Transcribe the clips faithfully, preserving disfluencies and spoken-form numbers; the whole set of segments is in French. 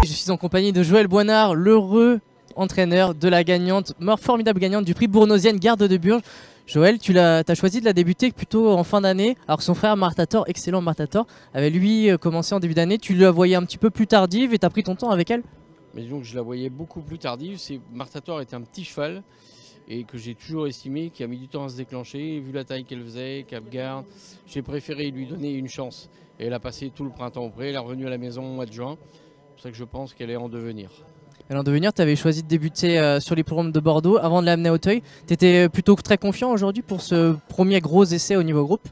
Je suis en compagnie de Joël Boinard, l'heureux entraîneur de la gagnante, formidable gagnante du prix Bournosienne Garde de Burges. Joël, tu as, as choisi de la débuter plutôt en fin d'année, alors que son frère Martator, excellent Martator, avait lui commencé en début d'année. Tu la voyais un petit peu plus tardive et tu as pris ton temps avec elle? Mais donc je la voyais beaucoup plus tardive. Martator était un petit cheval et que j'ai toujours estimé, qui a mis du temps à se déclencher. Vu la taille qu'elle faisait, Cap-Garde, j'ai préféré lui donner une chance. Et elle a passé tout le printemps au pré, elle est revenue à la maison au mois de juin. C'est pour ça que je pense qu'elle est en devenir. Elle est en devenir, tu avais choisi de débuter euh, sur les programmes de Bordeaux avant de l'amener à Auteuil. Tu étais plutôt très confiant aujourd'hui pour ce premier gros essai au niveau groupe?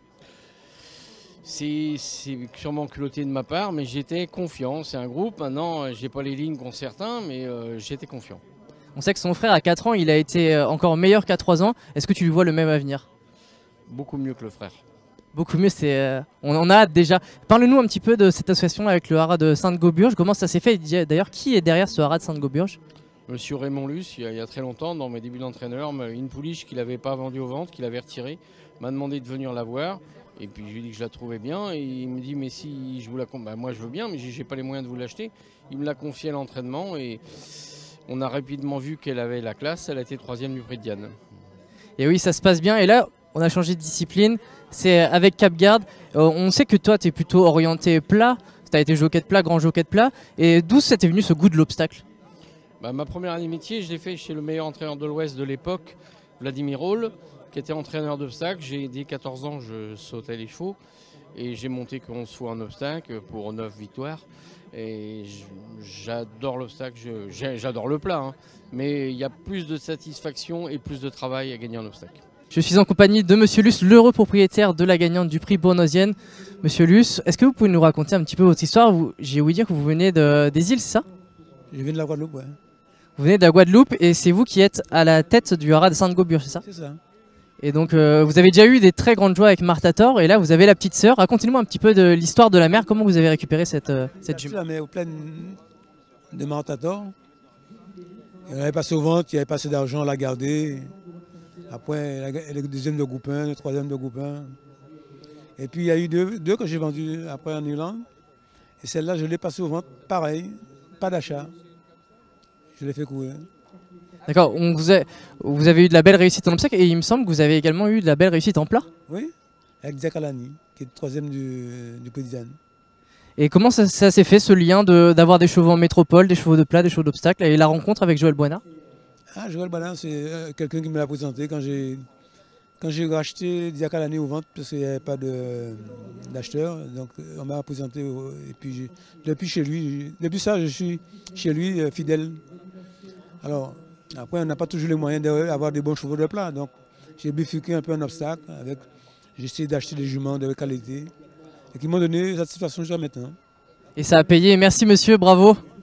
C'est sûrement culotté de ma part, mais j'étais confiant. C'est un groupe, maintenant j'ai pas les lignes qu'ont certains, mais euh, j'étais confiant. On sait que son frère à quatre ans, il a été encore meilleur qu'à trois ans. Est-ce que tu lui vois le même avenir? Beaucoup mieux que le frère. Beaucoup mieux, c'est euh, on en a hâte déjà. Parle-nous un petit peu de cette association avec le haras de Sainte-Gauburge. Comment ça s'est fait? D'ailleurs, qui est derrière ce haras de Sainte-Gauburge? Monsieur Raymond Luce, il y, a, il y a très longtemps, dans mes débuts d'entraîneur, une pouliche qu'il n'avait pas vendue au ventre, qu'il avait retirée, m'a demandé de venir la voir. Et puis je lui ai dit que je la trouvais bien. Et il me dit, mais si je vous la... Bah, moi je veux bien, mais j'ai pas les moyens de vous l'acheter. Il me l'a confié à l'entraînement et on a rapidement vu qu'elle avait la classe. Elle a été troisième du prix de Diane. Et oui, ça se passe bien. Et là, on a changé de discipline. C'est avec Cap-Garde. Euh, on sait que toi, tu es plutôt orienté plat. Tu as été jockey de plat, grand jockey de plat. Et d'où c'était venu ce goût de l'obstacle? Bah, ma première année métier, je l'ai fait chez le meilleur entraîneur de l'Ouest de l'époque, Vladimir Hall, qui était entraîneur d'obstacles. J'ai dès quatorze ans, je sautais les chevaux. Et j'ai monté onze fois en obstacle pour neuf victoires. Et j'adore l'obstacle, j'adore le plat. Hein. Mais il y a plus de satisfaction et plus de travail à gagner en obstacle. Je suis en compagnie de Monsieur Luce, l'heureux propriétaire de la gagnante du prix Bournosienne. Monsieur Luce, est-ce que vous pouvez nous raconter un petit peu votre histoire? J'ai ouï dire que vous venez de, des îles, c'est ça? Je viens de la Guadeloupe, ouais. Vous venez de la Guadeloupe et c'est vous qui êtes à la tête du haras de Sainte-Gauburge, c'est ça? C'est ça. Et donc euh, vous avez déjà eu des très grandes joies avec Martator et là vous avez la petite sœur. Racontez-nous un petit peu de l'histoire de la mère, comment vous avez récupéré cette, euh, cette jument? La mère pleine de Martator. Elle avait passé au ventre, il avait passé d'argent à la garder. Après, elle est deuxième de groupe un, le troisième de groupe un. Et puis il y a eu deux, deux que j'ai vendues après en Irlande. Et celle-là, je l'ai passée au ventre, pareil, pas d'achat. Je l'ai fait courir. D'accord, vous, vous avez eu de la belle réussite en obstacle et il me semble que vous avez également eu de la belle réussite en plat? Oui, avec Jack Alani, qui est le troisième du, du prix de Diane. Et comment ça, ça s'est fait ce lien d'avoir de, des chevaux en métropole, des chevaux de plat, des chevaux d'obstacle et la rencontre avec Joël Boinard? Ah, Joël Boinard, c'est euh, quelqu'un qui me l'a présenté quand j'ai quand j'ai racheté Jack Alani au ventre parce qu'il n'y avait pas d'acheteur. Donc on m'a présenté et puis depuis chez lui, depuis ça je suis chez lui euh, fidèle. Alors après on n'a pas toujours les moyens d'avoir des bons chevaux de plat. Donc j'ai bifurqué un peu un obstacle avec j'ai essayé d'acheter des juments de qualité et qui m'ont donné satisfaction jusqu'à maintenant. Et ça a payé, merci monsieur, bravo.